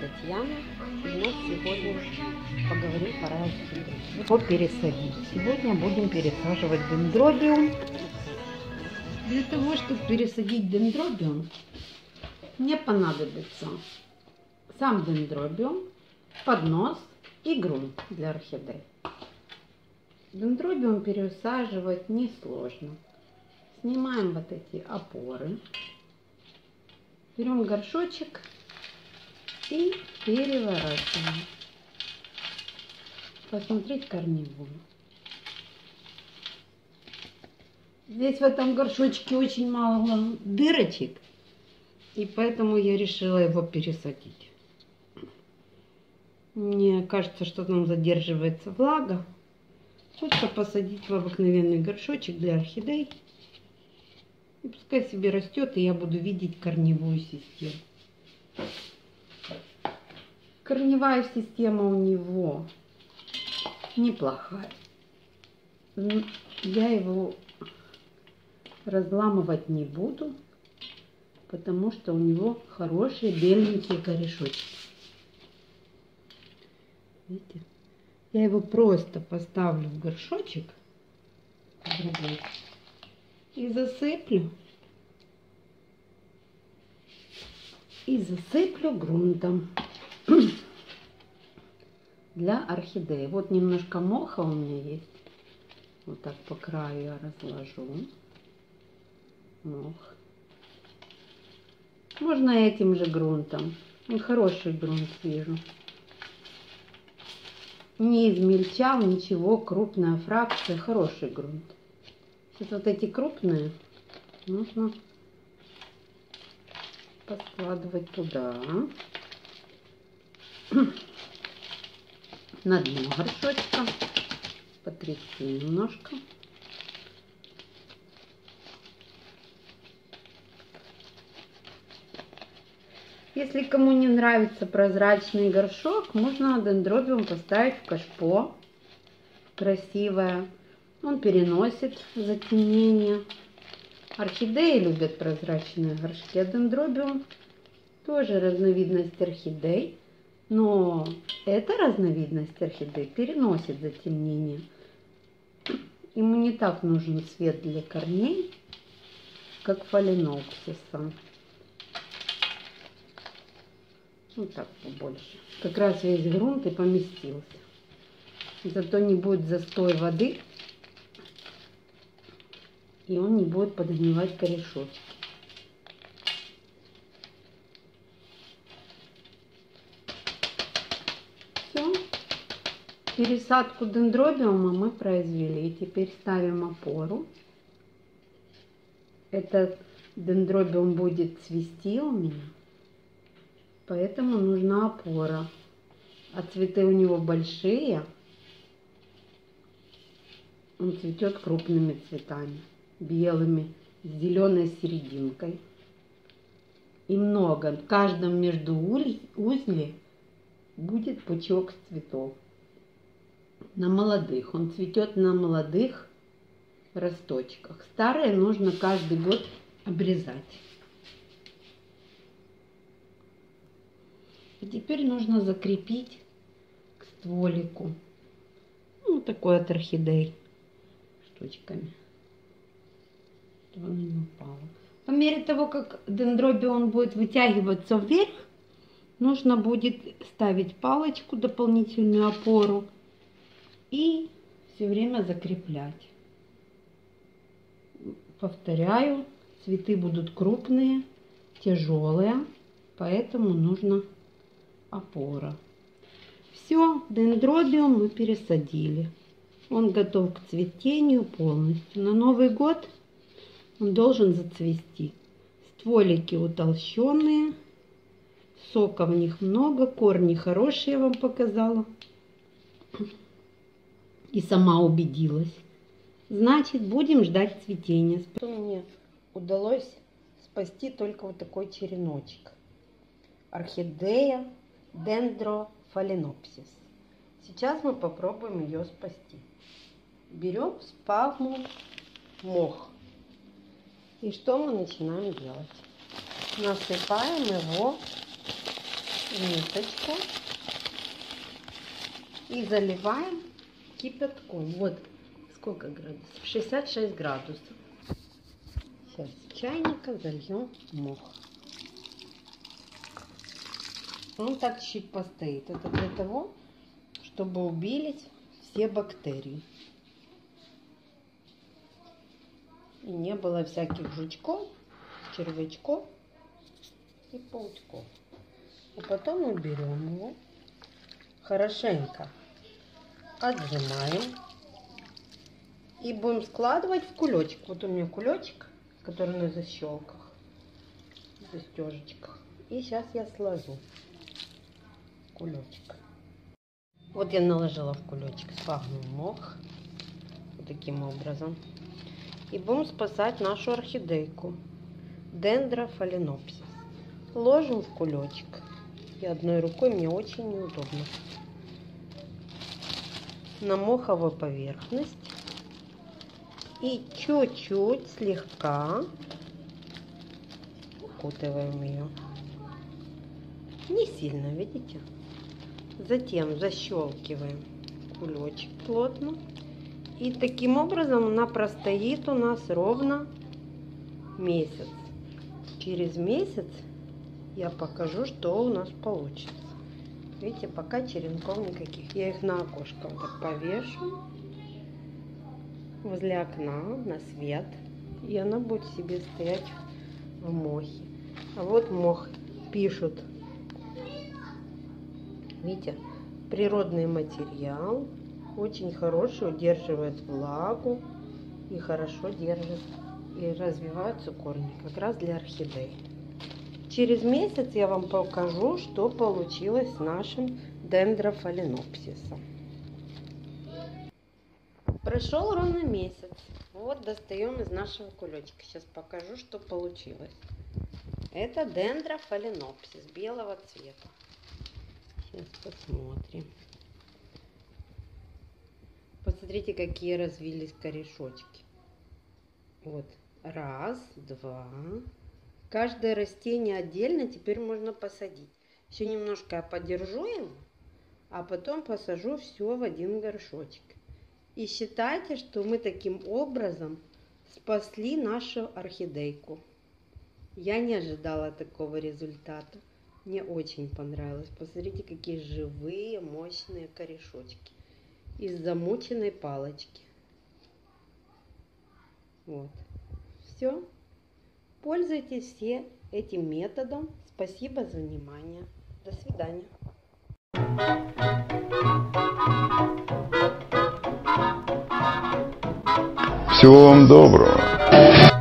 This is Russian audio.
Татьяна. И у нас сегодня поговорим про орхидеи. Его пересадить. Сегодня будем пересаживать дендробиум. Для того, чтобы пересадить дендробиум, мне понадобится сам дендробиум, поднос и грунт для орхидей. Дендробиум пересаживать несложно. Снимаем вот эти опоры. Берем горшочек и переворачиваем. Посмотреть корневую. Здесь в этом горшочке очень мало дырочек, и поэтому я решила его пересадить. Мне кажется, что там задерживается влага. Лучше посадить в обыкновенный горшочек для орхидей. И пускай себе растет, и я буду видеть корневую систему. Корневая система у него неплохая. Я его разламывать не буду, потому что у него хорошие беленькие корешочки. Видите? Я его просто поставлю в горшочек другой и засыплю. Грунтом для орхидеи. Вот немножко моха у меня есть. Вот так по краю я разложу мох. Можно этим же грунтом. Хороший грунт вижу. Не измельчал ничего, крупная фракция, хороший грунт. Сейчас вот эти крупные нужно подкладывать туда, на дно горшочка, потрясти немножко. Если кому не нравится прозрачный горшок, можно дендробиум поставить в кашпо, красивое. Он переносит затемнение. Орхидеи любят прозрачные горшки, а дендробиум тоже разновидность орхидей. Но эта разновидность орхидей переносит затемнение. Ему не так нужен свет для корней, как фаленопсиса. Вот так побольше. Как раз весь грунт и поместился. Зато не будет застой воды. И он не будет подгнивать корешочки. Все. Пересадку дендробиума мы произвели. Теперь ставим опору. Этот дендробиум будет цвести у меня. Поэтому нужна опора. А цветы у него большие. Он цветет крупными цветами. Белыми, с зеленой серединкой. И много. В каждом между узле будет пучок цветов. На молодых. Он цветет на молодых росточках. Старые нужно каждый год обрезать. И теперь нужно закрепить к стволику. Вот такой от орхидей штучками. Чтобы она не упала. По мере того, как дендробиум будет вытягиваться вверх, нужно будет ставить палочку, дополнительную опору, и все время закреплять. Повторяю, цветы будут крупные, тяжелые, поэтому нужно опора. Все, дендробиум мы пересадили. Он готов к цветению полностью. На Новый год он должен зацвести. Стволики утолщенные, сока в них много, корни хорошие, я вам показала. И сама убедилась. Значит, будем ждать цветения. Мне удалось спасти только вот такой череночек. Орхидея дендрофаленопсис. Сейчас мы попробуем ее спасти. Берем спагму мох. И что мы начинаем делать? Насыпаем его в мисочку и заливаем кипятком. Вот сколько градусов? 66 градусов. Сейчас с чайника зальем мох. Он так чуть постоит. Это для того, чтобы убились все бактерии. И не было всяких жучков, червячков и паучков. А потом мы берем его, хорошенько отжимаем и будем складывать в кулечек. Вот у меня кулечек, который на защелках, застежечках. И сейчас я сложу кулечек. Вот я наложила в кулечек сфагнум мох. Вот таким образом. И будем спасать нашу орхидейку. Дендра фаленопсис. Ложим в кулечек. И одной рукой мне очень неудобно. На моховую поверхность. И чуть-чуть, слегка укутываем ее. Не сильно, видите? Затем защелкиваем кулечек плотно. И таким образом она простоит у нас ровно месяц. Через месяц я покажу, что у нас получится. Видите, пока черенков никаких. Я их на окошко вот так повешу. Возле окна, на свет. И она будет себе стоять в мохе. А вот мох пишут. Видите, природный материал. Очень хороший, удерживает влагу. И хорошо держит. И развиваются корни. Как раз для орхидей. Через месяц я вам покажу, что получилось с нашим дендрофаленопсисом. Прошел ровно месяц. Вот достаем из нашего кулечка. Сейчас покажу, что получилось. Это дендрофаленопсис белого цвета. Сейчас посмотрим. Посмотрите, какие развились корешочки. Вот. Раз, два. Каждое растение отдельно теперь можно посадить. Еще немножко я подержу его, а потом посажу все в один горшочек. И считайте, что мы таким образом спасли нашу орхидейку. Я не ожидала такого результата. Мне очень понравилось. Посмотрите, какие живые, мощные корешочки. Из замученной палочки. Вот. Все. Пользуйтесь все этим методом. Спасибо за внимание. До свидания. Всего вам доброго.